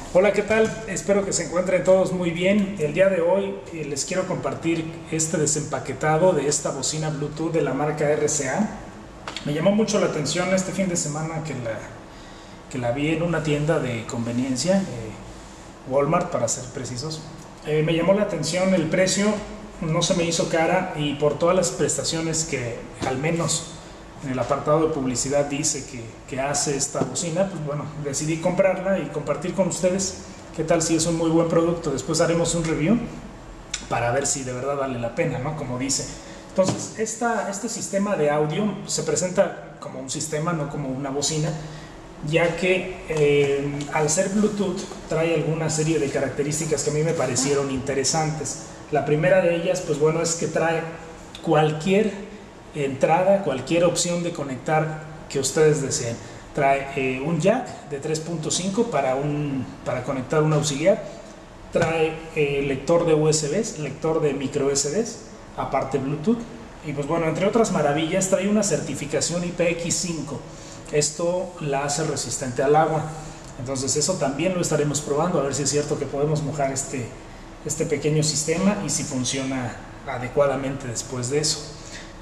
Hola, ¿qué tal? Espero que se encuentren todos muy bien. El día de hoy les quiero compartir este desempaquetado de esta bocina Bluetooth de la marca RCA. Me llamó mucho la atención este fin de semana que la vi en una tienda de conveniencia, Walmart para ser precisos. Me llamó la atención el precio, no se me hizo cara y por todas las prestaciones que al menos en el apartado de publicidad dice que hace esta bocina, pues bueno, decidí comprarla y compartir con ustedes qué tal si es un muy buen producto. Después haremos un review para ver si de verdad vale la pena, ¿no? Como dice. Entonces, este sistema de audio se presenta como un sistema, no como una bocina, ya que al ser Bluetooth trae alguna serie de características que a mí me parecieron interesantes. La primera de ellas, pues bueno, es que trae cualquier entrada, cualquier opción de conectar que ustedes deseen. Trae un jack de 3.5 para conectar un auxiliar, trae lector de USBs, lector de micro USBs, aparte Bluetooth, y pues bueno, entre otras maravillas, trae una certificación IPX5. Esto la hace resistente al agua, entonces eso también lo estaremos probando, a ver si es cierto que podemos mojar este pequeño sistema y si funciona adecuadamente después de eso.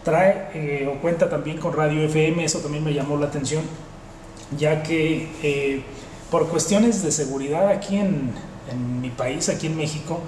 Trae o cuenta también con radio FM, eso también me llamó la atención, ya que por cuestiones de seguridad aquí en mi país, aquí en México,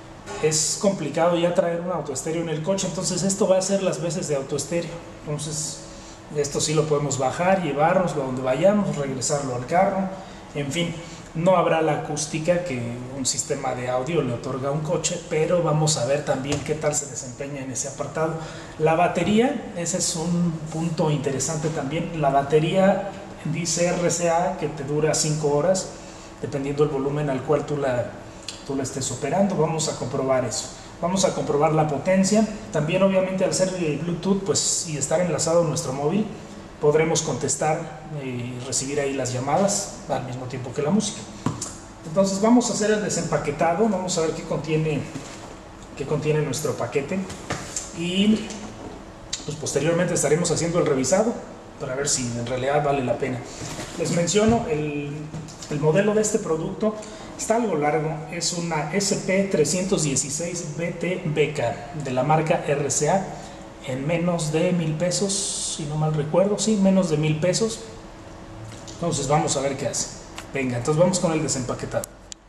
es complicado ya traer un autoestéreo en el coche, entonces esto va a ser las veces de autoestéreo. Entonces esto sí lo podemos bajar, llevárnoslo a donde vayamos, regresarlo al carro, en fin. No habrá la acústica que un sistema de audio le otorga a un coche, pero vamos a ver también qué tal se desempeña en ese apartado. La batería, ese es un punto interesante también. La batería dice RCA que te dura 5 horas, dependiendo del volumen al cual tú la estés operando. Vamos a comprobar eso. Vamos a comprobar la potencia. También obviamente al ser Bluetooth, pues y estar enlazado a nuestro móvil, podremos contestar y recibir ahí las llamadas al mismo tiempo que la música. Entonces vamos a hacer el desempaquetado, vamos a ver qué contiene nuestro paquete y pues posteriormente estaremos haciendo el revisado para ver si en realidad vale la pena. Les menciono el modelo de este producto, está algo largo, es una SP316BT-BK de la marca RCA, en menos de 1,000 pesos, si no mal recuerdo, sí, menos de 1,000 pesos. Entonces vamos a ver qué hace. Venga, entonces vamos con el desempaquetado.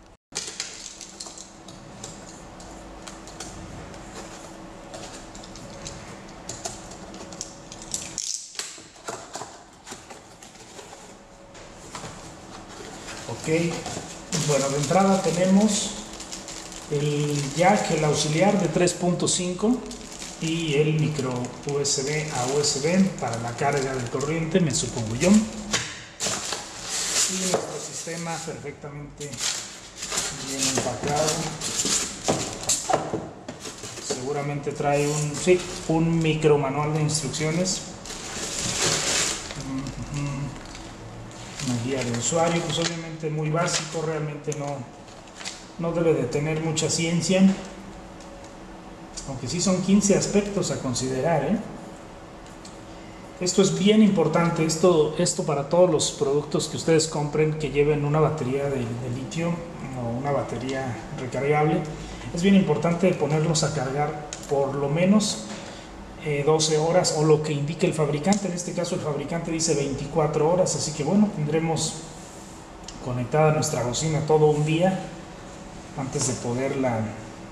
Ok, bueno, de entrada tenemos el jack, el auxiliar de 3.5 y el micro USB a USB para la carga de corriente, me supongo yo. Y nuestro sistema perfectamente bien empacado. Seguramente trae un micro manual de instrucciones. Una guía de usuario, pues obviamente muy básico, realmente no debe de tener mucha ciencia. Aunque sí son 15 aspectos a considerar, ¿eh? Esto es bien importante, esto para todos los productos que ustedes compren que lleven una batería de litio o una batería recargable. Es bien importante ponerlos a cargar por lo menos 12 horas o lo que indique el fabricante. En este caso el fabricante dice 24 horas, así que bueno, tendremos conectada nuestra bocina todo un día antes de poderle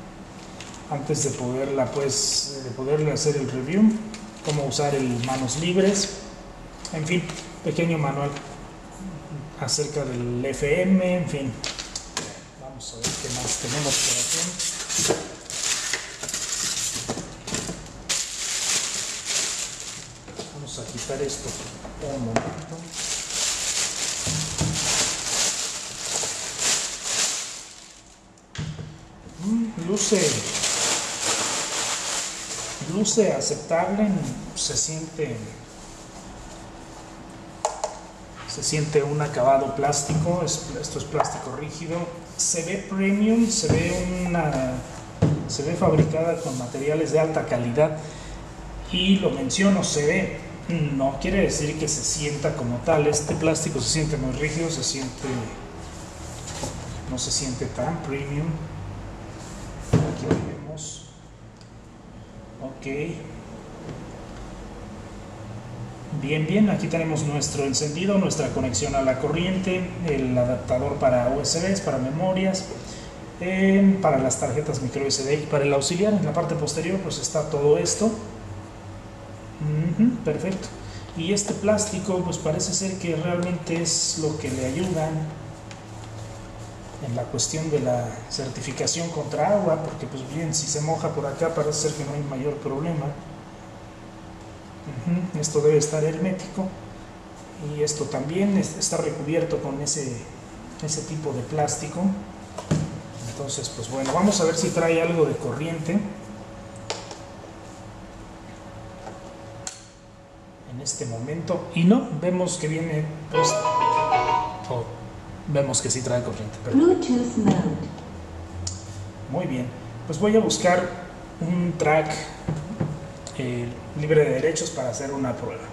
hacer el review, cómo usar el manos libres, en fin, pequeño manual acerca del FM, en fin. Vamos a ver qué más tenemos por aquí. Vamos a quitar esto un momento. Luce aceptable, se siente un acabado plástico, esto es plástico rígido, se ve premium, se ve fabricada con materiales de alta calidad y lo menciono, se ve, no quiere decir que se sienta como tal, este plástico se siente muy rígido, se siente no se siente tan premium. Aquí lo vemos. Ok. Bien, aquí tenemos nuestro encendido, nuestra conexión a la corriente, el adaptador para USBs, para memorias, para las tarjetas micro SD y para el auxiliar. En la parte posterior pues está todo esto. Perfecto. Y este plástico pues parece ser que realmente es lo que le ayuda en la cuestión de la certificación contra agua, porque pues bien, si se moja por acá parece ser que no hay mayor problema. Esto debe estar hermético y esto también está recubierto con ese tipo de plástico. Entonces pues bueno, vamos a ver si trae algo de corriente. En este momento, y no, vemos que viene pues, vemos que sí trae corriente. Bluetooth mode. Muy bien, pues voy a buscar un track libre de derechos para hacer una prueba.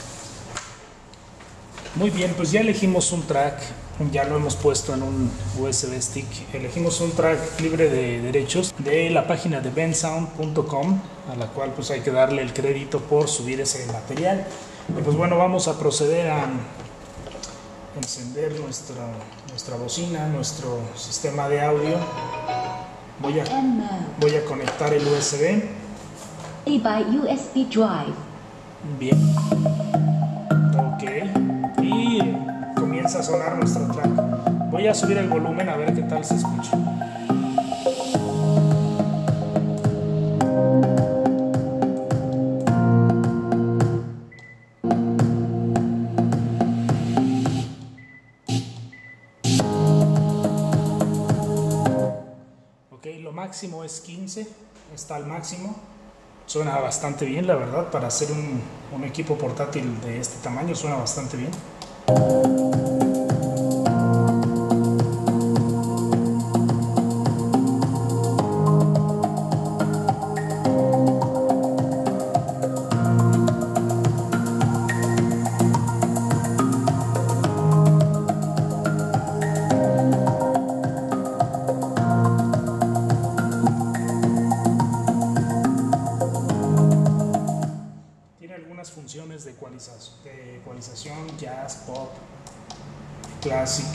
Muy bien, pues ya elegimos un track, ya lo hemos puesto en un USB stick. Elegimos un track libre de derechos de la página de bensound.com, a la cual pues hay que darle el crédito por subir ese material. Y pues bueno, vamos a proceder a encender nuestra bocina, nuestro sistema de audio. Voy a conectar el USB. By USB drive. Bien. Ok. Y comienza a sonar nuestro track. Voy a subir el volumen a ver qué tal se escucha. Ok, lo máximo es 15. Está al máximo. Suena bastante bien, la verdad, para hacer un equipo portátil de este tamaño suena bastante bien. Funciones de ecualización, jazz, pop, classic.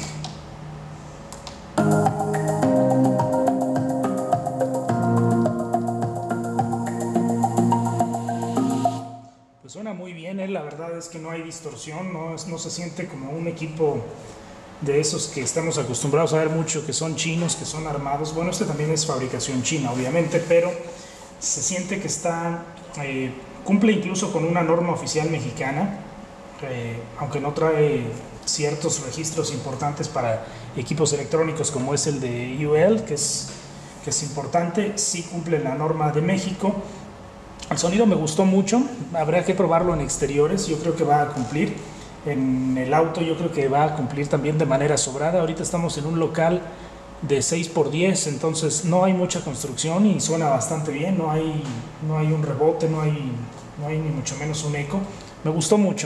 Pues suena muy bien, la verdad es que no hay distorsión, no se siente como un equipo de esos que estamos acostumbrados a ver mucho, que son chinos, que son armados. Bueno, este también es fabricación china, obviamente, pero se siente que está... cumple incluso con una norma oficial mexicana, aunque no trae ciertos registros importantes para equipos electrónicos como es el de UL, que es importante, sí cumple la norma de México. El sonido me gustó mucho, habrá que probarlo en exteriores, yo creo que va a cumplir. En el auto yo creo que va a cumplir también de manera sobrada. Ahorita estamos en un local de 6x10, entonces no hay mucha construcción y suena bastante bien, no hay un rebote, no hay ni mucho menos un eco. Me gustó mucho.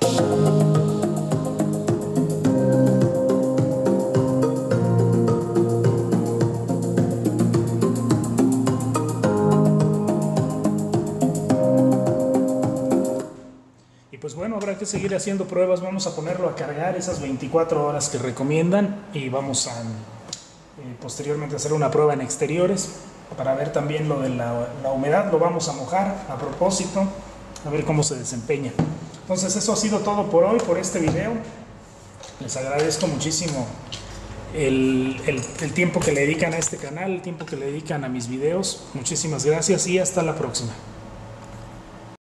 Y pues bueno, habrá que seguir haciendo pruebas. Vamos a ponerlo a cargar esas 24 horas que recomiendan y vamos a posteriormente hacer una prueba en exteriores para ver también lo de la humedad. Lo vamos a mojar a propósito, a ver cómo se desempeña. Entonces eso ha sido todo por hoy, por este video. Les agradezco muchísimo el tiempo que le dedican a este canal, el tiempo que le dedican a mis videos. Muchísimas gracias y hasta la próxima.